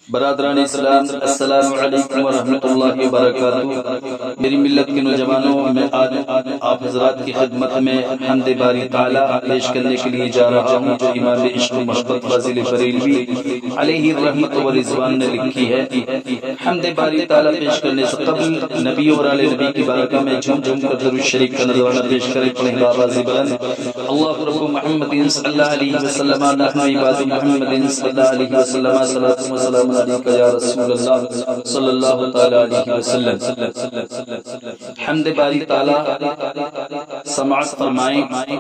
برادران اسلام، السلام علیکم ورحمۃ اللہ وبرکاتہ۔ میری ملت کے نوجوانوں، میں آج آپ حضرات کی خدمت میں حمد باری تعالیٰ پیش کرنے کے لیے جا رہا ہوں، جو امام عشق و محبت فاضل بریلوی علیہ الرحمۃ و رضوان نے لکھی ہے۔ حمد باری تعالیٰ پیش کرنے سے قبل نبی اور آل نبی کی بارگاہ میں جھوم جھوم کر درود شریف کا نذرانہ پیش کریں۔ پڑھیں آواز بلند، اللہ رب محمد صلی اللہ علیہ وسلم، نحن عباد محمد صلی اللہ علیہ وسلم، صلاۃ و سلام علیک یا رسول اللہ صلی اللہ تعالی علیہ وسلم۔ حمد باری تعالیٰ سماعت فرمائیں۔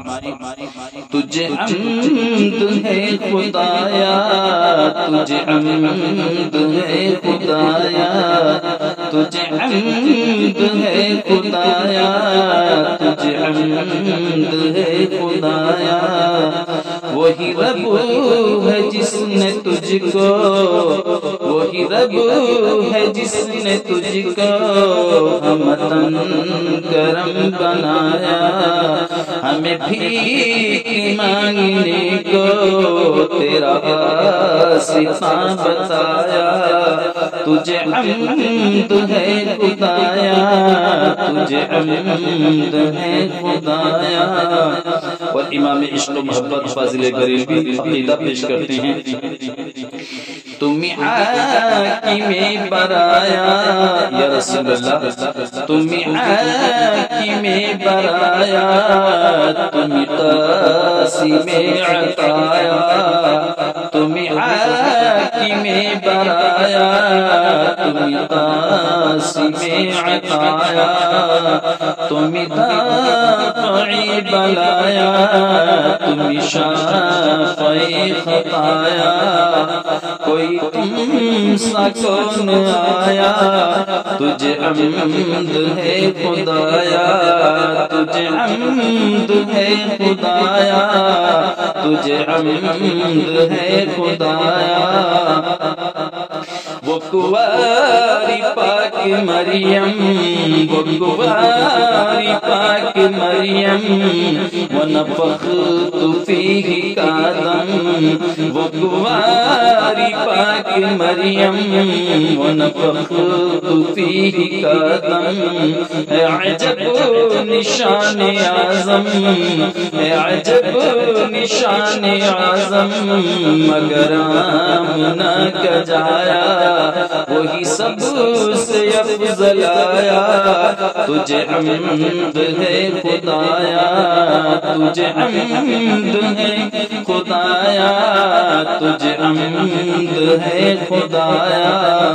تجھے حمد ہے خدایا، تجھے حمد ہے خدایا، تجھے حمد ہے خدایا، تجھے حمد ہے خدایا۔ وہی رب ہے جس نے تجھ کو، وہی رب ہے جس نے تجھ کو ہمتن کرم بنایا، ہمیں بھیک مانگنے کو تیرا واسطہ بتایا۔ تجھے حمد ہے خدایا، تجھے حمد ہے خدایا۔ اور امام عشق و محبت فاضل بریلوی عقیدہ پیش کرتے ہیں۔ تم حاکم برایا یا رسول اللہ، تم حاکم برایا، تم قاسم عطایا، تم حاکم برایا، تم قاسم عطایا، تم دافع بلایا، تم شافع خطایا۔ کوئی تم سا کون آیا، تجھے حمد ہے خدایا، تجھے حمد ہے خدایا، تجھے حمد ہے خدایا۔ وہ کنواری پاک مریم، وہ کنواری پاک مریم، ونفخت فیہ کآدم، وہ کنواری پاک مریم، ونفخت فیہ کآدم۔ اے عجب نشان اعظم، اے عجب نشان اعظم، مگر آمنہ کا جایا وہی سب سے افضل آیا۔ تجھے حمد ہے خدایا، تجھے حمد ہے خدایا، تجھے حمد ہے خدایا۔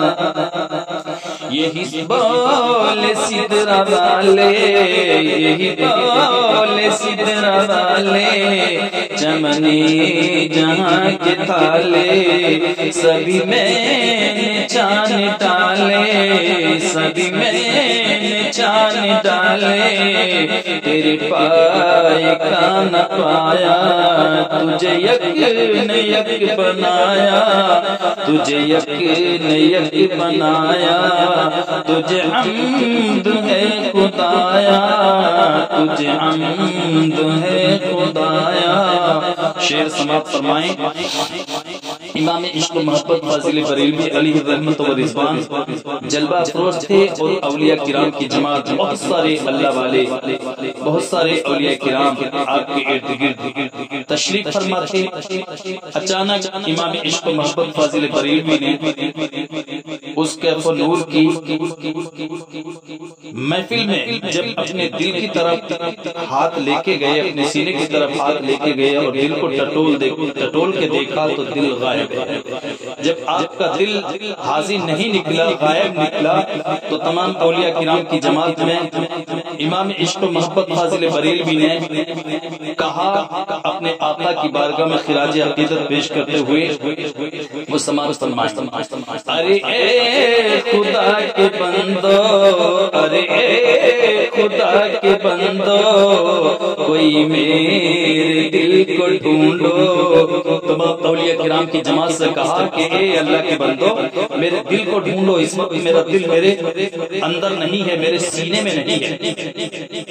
یہی بول سدرا والے، یہی بول سدرا والے، چمنی جہاں کے تھالے، سبھی میں چاند ڈالے، سبھی میں چاند ڈالے، تیرے پائے کا نہ پایا، تجھے یک نے یک بنایا، تجھے یک نے یک بنایا۔ تجھے حمد ہے خدایا، تجھے حمد ہے خدایا۔ شعر سماعت فرمائیں۔ امام عشق و محبت فاضل بریلوی علیہ الرحمۃ و رضوان جلوہ افروز تھے، اور اولیاء کرام کی جماعت، بہت سارے اللہ والے، بہت سارے اولیاء کرام آپ کے ارد گرد تشریف فرما تھے۔ اچانک امام عشق و محبت فاضل بریلوی نے اس کیف و نور کی محفل میں جب اپنے دل کی طرف ہاتھ لے کے گئے، اپنے سینے کی طرف ہاتھ لے کے گئے اور دل کو ٹٹول کے دیکھا تو دل غائب ہے۔ جب آپ کا دل حاضر نہیں نکلا، غائب نکلا، تو تمام اولیاء کرام کی جماعت میں امام عشق و محبت فاضل بریلوی نے کہا، اپنے آقا کی بارگاہ میں خراج عقیدت پیش کرتے ہوئے وہ سماعت فرمائیں۔ ارے اے خدا کے بندو، ارے اے خدا کے بندو، کوئی میرے دل کو ڈھونڈو۔ تمام اولیاء کرام کی جماعت سے کہا کہ اے اللہ کے بندو، میرے دل کو ڈھونڈو، اس وقت میرا دل میرے اندر نہیں ہے، میرے سینے میں نہیں ہے۔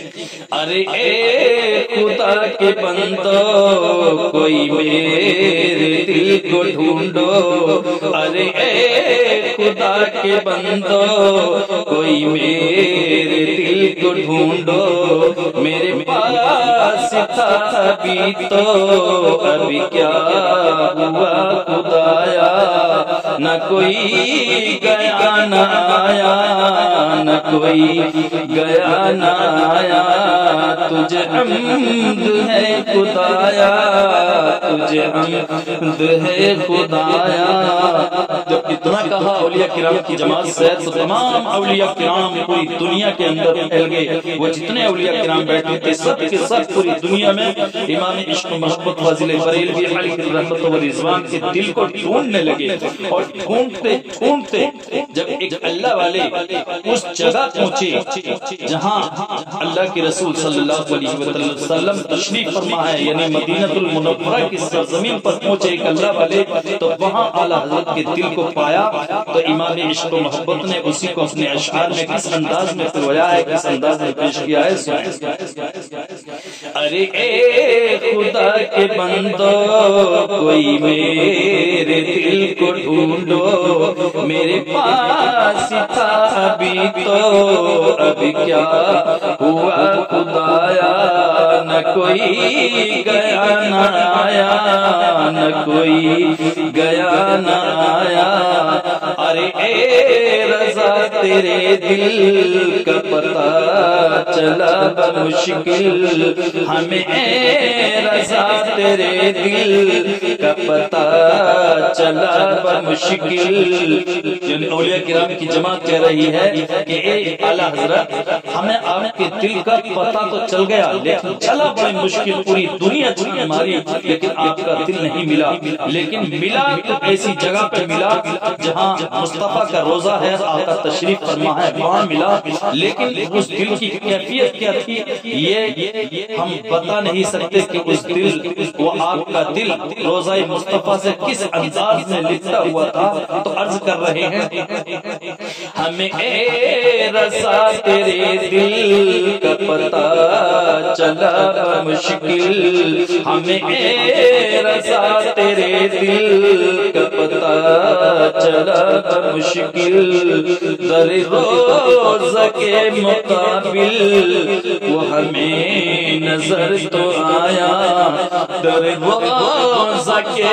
ارے اے خدا کے بندو کوئی میرے دل کو ڈھونڈو، ارے اے خدا کے بندو کوئی میرے دل کو ڈھونڈو، میرے پاس تھا ابھی تو ابھی کیا ہوا خدایا، نہ کوئی گیا نہ آیا، نہ کوئی گیا نہ آیا، تجھے حمد ہے خدایا، تجھے حمد ہے خدایا۔ جب اتنا کہا اولیاء کرام کی جماعت سے تو تمام اولیاء کرام پوری دنیا کے اندر پھیل گئے، وہ جتنے اولیاء کرام بیٹھے تھے سب کے سب پوری دنیا میں امام عشق و محبت فاضل بریلوی علیہ رحمت و رضوان کے دل کو ڈھونڈنے لگے، اور ڈھونڈتے ڈھونڈتے جب ایک اللہ والے اس جگہ پہنچے جہاں اللہ کے رسول صلی اللہ علیہ وسلم تشریف فرما ہے، یعنی مدینہ المنورہ کی سرزمین پر پہنچے ایک اللہ والے، تو وہاں اعلیٰ حضرت کے دل کو پایا، تو امام عشق و محبت نے اسی کو اپنے اشعار میں کس انداز میں پرویا ہے، کس انداز میں پیش کیا ہے، ارے اے خدا کے بندو کوئی میرے دل کو ڈھونڈو، میرے پاس تھا ابھی تو ابھی کیا ہوا خدایا، نہ کوئی گیا نہ آیا، نہ کوئی گیا نہ آیا، ارے اے رضا تیرے دل کا پتہ چلا بمشکل ہمیں، اے رضا تیرے دل کا پتہ چلا بمشکل۔ یعنی اولیاء کرام کی جماعت کہہ رہی ہے کہ اے اعلیٰ حضرت ہمیں آپ کے دل کا پتہ تو چل گیا، لیکن چلا بڑی مشکل، پوری دنیا چھان ماری، لیکن آپ کا دل نہیں ملا، لیکن ملا تو ایسی جگہ پہ ملا جہاں مصطفیٰ کا روزہ ہے، آقا تشریف فرما ہے، وہاں ملا، لیکن اس دل کی کیفیت کیا تھی یہ ہم بتا نہیں سکتے کہ اس دل وہ آپ کا دل روزہ مصطفیٰ سے کس انداز میں لپٹا ہوا تھا۔ تو عرض کر رہے ہیں ہمیں اے رضا تیرے دل کا پتہ چلا بمشکل، ہمیں اے رضا تیرے دل کا پتہ چلا بمشکل، در روزہ کے مقابل وہ ہمیں نظر تو آیا، در روزہ کے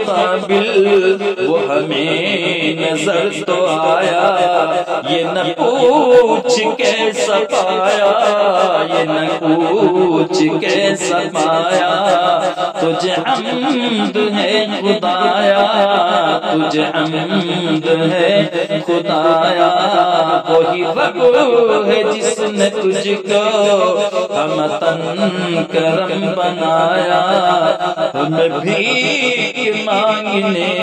مقابل وہ ہمیں نظر تو آیا، یہ نہ پوچھ کیسا پایا، یہ نہ پوچھ کیسا پایا، تجھے حمد ہے خدایا، تجھے حمد ہے خدایا، وہی رب ہے جس نے تجھ کو ہمتن کرم بنایا، ہمیں بھی مانگنے